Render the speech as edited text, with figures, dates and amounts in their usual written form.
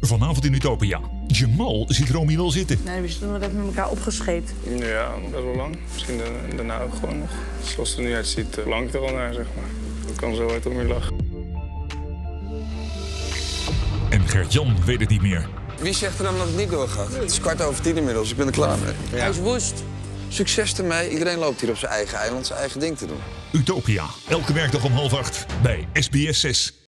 Vanavond in Utopia. Jamal ziet Romy wel zitten. Nee, we zitten nog even met elkaar opgescheept. Ja, best wel lang. Misschien daarna ook gewoon nog. Zoals het er nu uitziet, lang er al naar, zeg maar. Dat kan zo hard om je lachen. En Gert-Jan weet het niet meer. Wie zegt er dan dat het niet doorgaat? Het is 10:15 inmiddels, ik ben er klaar mee. Ja. Hij is woest. Succes ermee. Iedereen loopt hier op zijn eigen eiland zijn eigen ding te doen. Utopia. Elke werkdag om 7:30 bij SBS 6.